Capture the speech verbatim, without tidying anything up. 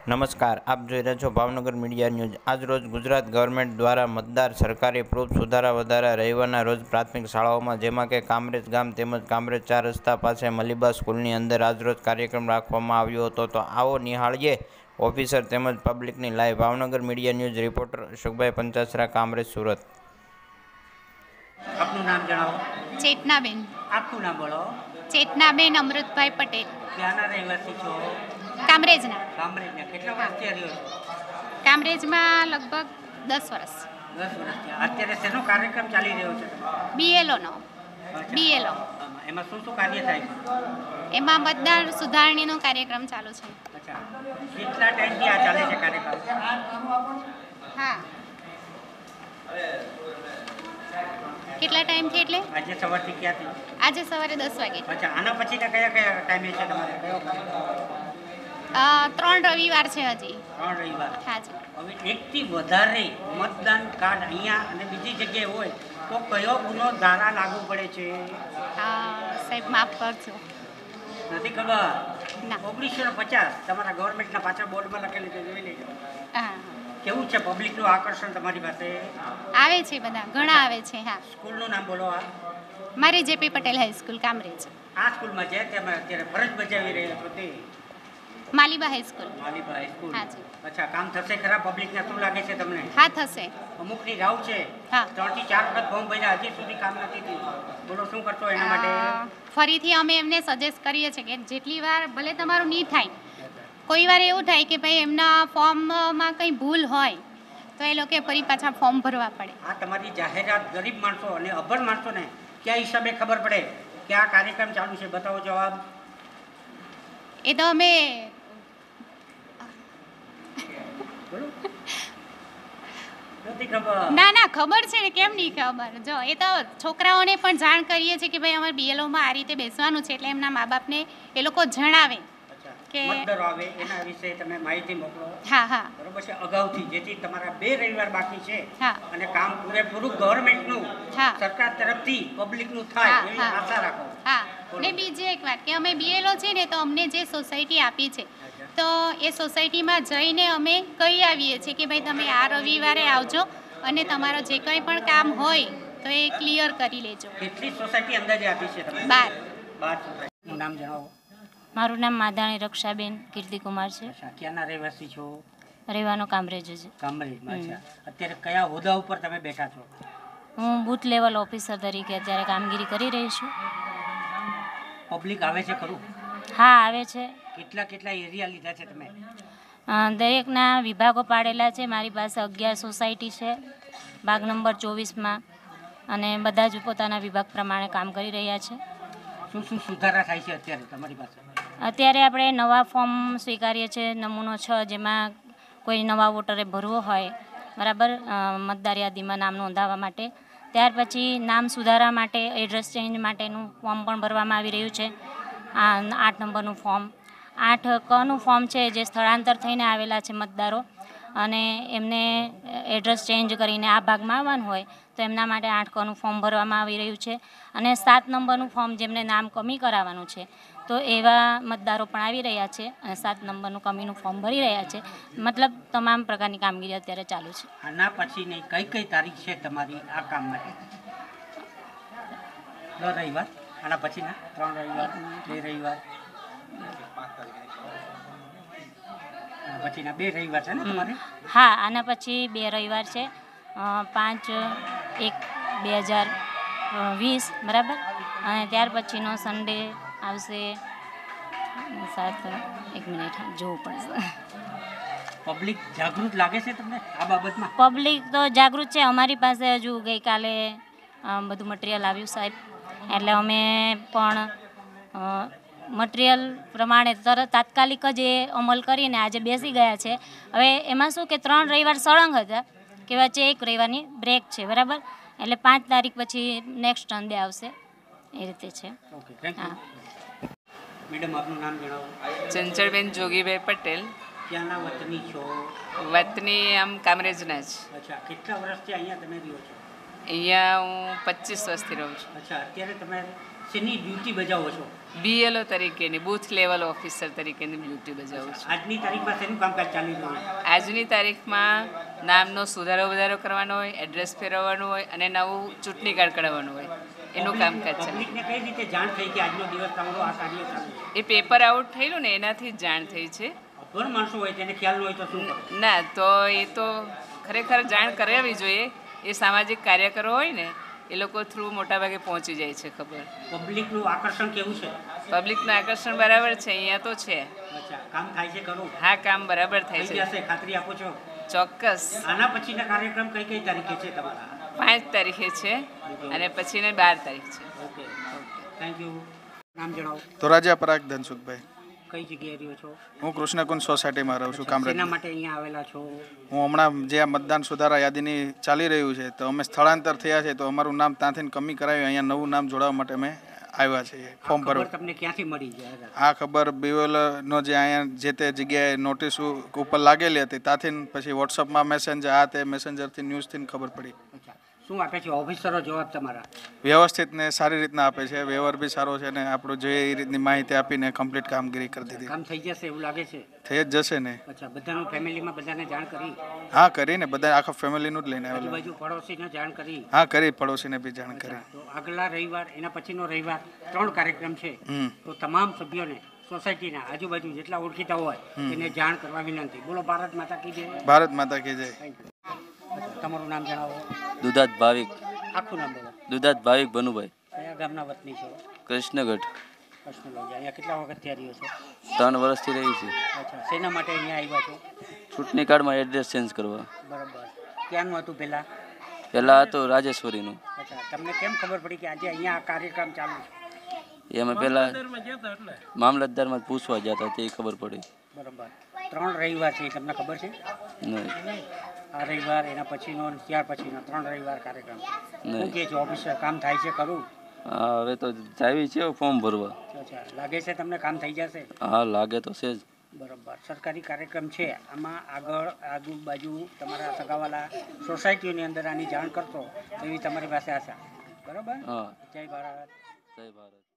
નમસ્કાર, આપ જોઈ રહ્યા છો ભાવનગર મીડિયા ન્યૂઝ। આજ રોજ ગુજરાત ગવર્મેન્ટ દ્વારા મતદાર સરકારી પ્રૂફ સુધારા વધારા રવિવારના રોજ પ્રાથમિક શાળાઓમાં જેમાં કે કામરેજ ગામ તેમજ કામરેજ ચાર રસ્તા પાસે મલીબા સ્કૂલની અંદર આજરોજ કાર્યક્રમ રાખવામાં આવ્યો હતો। તો આવો નિહાળીએ ઓફિસર તેમજ પબ્લિકની live. Bhavnagar media news reporter Ashokbhai Panchasara, Kamrej, Surat. આપનું નામ જણાવો। ચેતનાબેન। આપનું નામ બોલો। ચેતનાબેન અમૃતભાઈ પટેલ। ક્યાંના રહેવાસી છો? કામરેજના। કામરેજના। કેટલા વર્ષથી રહ્યો છો? કામરેજમાં લગભગ દસ વર્ષ। દસ વર્ષથી। અત્યારે શેનો કાર્યક્રમ ચાલી રહ્યો છે? બીએલઓનો। બીએલઓ એમાં શું શું કાર્ય થાય છે? એમાં મતદાર સુધારણીનો કાર્યક્રમ ચાલુ છે। અચ્છા, કેટલા ટાઈમથી આ ચાલે છે કાર્યક્રમ? હા, કેટલા ટાઈમથી એટલે આજે સવારથી ક્યાંથી? આજે સવારે દસ વાગે। અચ્છા, આના પછીના કયા કયા ટાઈમે છે તમારે? કયો અ, ત્રણ રવિવાર છે હજી। ત્રણ રવિવાર। હા જી। હવે એકથી વધારે મતદાન કાર્ડ અહીંયા અને બીજી જગ્યાએ હોય તો કયો ગુનો ધારા લાગુ પડે છે? હા સાહેબ, માફ કરજો, નથી ખબર? ના। ઓગણીસો ને પચાસ તમારા ગવર્મેન્ટના પાછળ બોર્ડમાં લખેલું છે, જોઈ લેજો। હા, કેવું છે પબ્લિકનું આકર્ષણ તમારી પાસે? આવે છે, બધા ઘણા આવે છે। હા, સ્કૂલનું નામ બોલો। આ મારી જેપી પટેલ હાઈસ્કૂલ કામરેજ। આ સ્કૂલમાં છે તેમાં અત્યારે ફરજ બજાવી રહ્યા છો તે માલીબા હાઈસ્કૂલ। માલીબા હાઈસ્કૂલ। હા જી। અચ્છા, કામ થશે ખરા? પબ્લિકને શું લાગે છે તમને? હા, થશે। અમુકની રાવ છે, હા। ત્રણ થી ચાર વખત ફોર્મ ભર્યા, હજી સુધી કામ નથી થયું। બોલો શું કરશો એના માટે? અ, ફરીથી અમે એમને સજેસ્ટ કરીએ છીએ કે જેટલી વાર ભલે તમારું નહીં થાય, કોઈ વાર એવું થાય કે ભાઈ એમના ફોર્મમાં કંઈ ભૂલ હોય તો એ લોકો ફરી પાછા ફોર્મ ભરવા પડે। આ તમારી જાહેરાત ગરીબ માણસો અને અભણ માણસોને કયા હિસાબે ખબર પડે કે આ કાર્યક્રમ ચાલુ છે? બતાવો જવાબ। એ તો અમે બોલો। નથી ખબર? ના ના, ખબર છે ને, કેમ નહીં ખબર? જો એ તો છોકરાઓને પણ જાણ કરીએ છીએ કે ભાઈ અમારે બીએલઓમાં આ રીતે બેસવાનું છે, એટલે એમના મા બાપને એ લોકો જણાવે કે મતદારો આવે એના વિશે તમે માહિતી મોકલો। હા હા, બરોબર છે, અગાઉથી, જેથી તમારા બે રવિવાર બાકી છે હા, અને કામ પૂરેપૂરું ગવર્મેન્ટનું, હા, સરકાર તરફથી પબ્લિકનું થાય હા, એવી હા, આશા રાખો। હા। ને બીજી એક વાત કે અમે બીએલઓ છે ને, તો અમને જે સોસાયટી આપી છે તો એ સોસાયટીમાં જઈને અમે કહી આવીએ છીએ કે ભાઈ તમે આ રવિવારે આવજો અને તમારો જે કંઈ પણ કામ હોય તો એ ક્લિયર કરી લેજો। કેટલી સોસાયટી અંદાજે આપી છે તમે? બાર। બાર સોસાયટીનું નામ જણાવો। મારું નામ માધાણી રક્ષાબેન કીર્તિકુમાર છે। અચ્છા, ક્યાંના રહેવાસી છો? રહેવાનું કામરેજ છે। કામરેજમાં। અચ્છા, અત્યારે કયા હોદ્દા ઉપર તમે બેઠા છો? હું બૂથ લેવલ ઓફિસર તરીકે અત્યારે કામગીરી કરી રહી છું। પબ્લિક આવે છે ખરું? હા, આવે છે। કેટલા કેટલા એરિયા લીધા છે તમે? અ, દરેકના વિભાગો પાડેલા છે। મારી પાસે અગિયાર સોસાયટી છે ભાગ નંબર ચોવીસમાં, અને બધા જ પોતાના વિભાગ પ્રમાણે કામ કરી રહ્યા છે। શું શું સુધારા થાય છે અત્યારે તમારી પાસે? અત્યારે આપણે નવા ફોર્મ સ્વીકારીએ છીએ, નમૂનો છ, જેમાં કોઈ નવા વોટરે ભરવો હોય, બરાબર, અ, મતદાર યાદીમાં નામ નોંધાવવા માટે। ત્યાર પછી નામ સુધારા માટે, એડ્રેસ ચેન્જ માટેનું ફોર્મ પણ ભરવામાં આવી રહ્યું છે। આ આઠ નંબરનું ફોર્મ, આઠ કનું ફોર્મ છે, જે સ્થળાંતર થઈને આવેલા છે મતદારો અને એમને એડ્રેસ ચેન્જ કરીને આ ભાગમાં આવવાનું હોય તો એમના માટે આઠ કનું ફોર્મ ભરવામાં આવી રહ્યું છે। અને સાત નંબરનું ફોર્મ, જેમને નામ કમી કરાવવાનું છે, તો એવા મતદારો પણ આવી રહ્યા છે અને સાત નંબરનું કમીનું ફોર્મ ભરી રહ્યા છે। મતલબ તમામ પ્રકારની કામગીરી અત્યારે ચાલુ છે। આના પછીની કઈ કઈ તારીખ છે તમારી આ કામ માટે? દર રવિવાર? આના પછીના ત્રણ રવિવાર, બે રવિવાર, પછીના બે રવિવાર છે ને તમારે? હા, આના પછી બે રવિવાર છે, પાંચ એક બે હજાર વીસ, બરાબર, અને ત્યાર પછીનો સન્ડે આવશે સાત, એક મિનિટ જોવું પડશે। પબ્લિક જાગૃત લાગે છે તમને આ બાબતમાં? પબ્લિક તો જાગૃત છે। અમારી પાસે હજુ ગઈકાલે બધું મટીરિયલ આવ્યું સાહેબ, એટલે અમે પણ મટીરિયલ પ્રમાણે તરત તાત્કાલિક જ એ અમલ કરીને આજે બેસી ગયા છે। હવે એમાં શું કે ત્રણ રવિવાર સળંગ હતા કે વચ્ચે એક રવિવારની બ્રેક છે, બરાબર, એટલે પાંચ તારીખ પછી નેક્સ્ટ સન્ડે આવશે, એ રીતે છે। Okay, thank you. હા, મેડમ, આપનું નામ જણાવો। ચંચળબેન જોગીભાઈ પટેલ। ક્યાંના વતની છો? વતની આમ કામરેજના જ। અચ્છા, કેટલા વર્ષથી અહીંયા તમે રહ્યો છો? અહીંયા હું પચીસ વર્ષથી રહું છું। અચ્છા, અત્યારે તમે શેની ડ્યુટી બજાવો છો? બીએલઓ તરીકેની બૂથ લેવલ ઓફિસર તરીકેની ડ્યુટી બજાવું છું. આજની તારીખમાં શેનું કામકાજ ચાલી રહ્યું છે? આજની તારીખમાં નામનો સુધારો વધારો કરવાનો હોય, એડ્રેસ ફેરવવાનું હોય અને નવું ચૂંટણી કાર્ડ કઢાવવાનું હોય, એનું કામકાજ છે. પબ્લિકને કઈ રીતે જાણ થઈ કે આજનો દિવસ તમારો આ કાર્ય ચાલુ છે? એ પેપર આઉટ થયેલું ને એનાથી જ જાણ થઈ છે. અભણ માણસો હોય તેને ખ્યાલ ન હોય તો શું કરો? ના, તો એ તો ખરેખર જાણ કરાવવી જોઈએ. એ સામાજિક કાર્યકરો હોય ને એ લોકો થ્રુ મોટાભાગે પહોંચી જાય છે ખબર. પબ્લિકનું આકર્ષણ કેવું છે? પબ્લિકનું આકર્ષણ બરાબર છે, અહીંયા તો છે. અચ્છા, કામ થાય છે ખરું? હા, કામ બરાબર થાય થઈ છે, જશે, ખાતરી આપો છો? ચોક્કસ. આના પછીના કાર્યક્રમ કઈ કઈ તારીખે છે તમારા? પાંચ તારીખે છે અને પછીને બાર તારીખ છે. Okay, thank you. નામ જણાવો. ધોરાજીયા પરાગ ધનસુખભાઈ. કઈ જગ્યાએ રહ્યો છો? હું કૃષ્ણકુંજ સોસાયટીમાં રહું છું કામરેજ. શેના માટે અહીંયા આવેલા છો? હું હમણાં જે આ મતદાન સુધારા યાદીની ચાલી રહ્યું છે તો અમે સ્થળાંતર થયા છે તો અમારું નામ ત્યાંથી કમી કરાવ્યું અહીંયા નવું નામ જોડાવા માટે અમે આવ્યા છીએ ફોર્મ ખબર ભરવા. તમને ક્યાંથી મળી જાય? આ ખબર બીઓએલનો જે અહીંયા જે તે જગ્યાએ નોટિસ ઉપર લાગેલી હતી ત્યાંથી પછી વોટ્સઅપમાં મેસેન્જર આ તે મેસેન્જરથી ન્યૂઝથી ખબર પડી. અચ્છા, શું આપે છે ઓફિસરો જવાબ તમારા? વ્યવસ્થિત ને સારી રીતના આપે છે, વ્યવહાર બી સારો છે ને આપણું જે એ રીતની માહિતી આપીને કમ્પ્લીટ કામગીરી કરી દીધી. કામ થઈ જશે એવું લાગે છે? થઈ જ જશે ને. અચ્છા, બધાનું ફેમિલીમાં બધાને જાણ કરી? હા કરીને બધા આખા ફેમિલીનું જ લઈને આવેલું. આજુબાજુ પડોશીને જાણ કરી? હા કરી, પડોશીને બી જાણ કરી. અચ્છા, તો આગલા રવિવાર એના પછીનો રવિવાર ત્રણ કાર્યક્રમ છે. હમ તો તમામ સભ્યોને સોસાયટીના આજુબાજુ જેટલા ઓળખીતા હોય એને જાણ કરવા વિનંતી. બોલો ભારત માતા કી જય. ભારત માતા કી જય. Thank you. અચ્છા, તમારું નામ જણાવો. દુધાત ભાવિક આખું નામ બોલો. દુધાત ભાવિક ભનુભાઈ કયા ગામના વતની છો? કૃષ્ણગઢ. કૃષ્ણલોજી. અહીંયા કેટલા વખતથી રહ્યો છો? ત્રણ વર્ષથી રહી છે. અચ્છા, શેના માટે અહીંયા આવ્યા છો? ચૂંટણી કાર્ડમાં એડ્રેસ ચેન્જ કરવા. બરાબર. ક્યાંનું હતું પહેલાં? પહેલાં હતું રાજેશ્વરીનું. અચ્છા, તમને કેમ ખબર પડી કે આજે અહીંયા આ કાર્યક્રમ ચાલુ છે? એ અમે પહેલાં મામલતદારમાં પૂછવા ગયા હતા તે ખબર પડી. બરાબર. ત્રણ રવિવાર છે એ તમને ખબર છે? નહીં આ રવિવાર એના પછીનો અને ત્યાર પછીનો ત્રણ રવિવાર કાર્યક્રમ. શું નહીં કહે છે ઓફિસર, કામ થાય છે ખરું? હા હવે તો જાવી છે ફોર્મ ભરવા. અચ્છા, લાગે છે તમને કામ થઈ જશે? હા લાગે તો છે જ. બરાબર. સરકારી કાર્યક્રમ છે, આમાં આગળ આજુબાજુ તમારા સગાવાલા સોસાયટીઓની અંદર આની જાણ કરશો એવી તમારી પાસે આશા. બરાબર. હા જય ભારત. જય ભારત.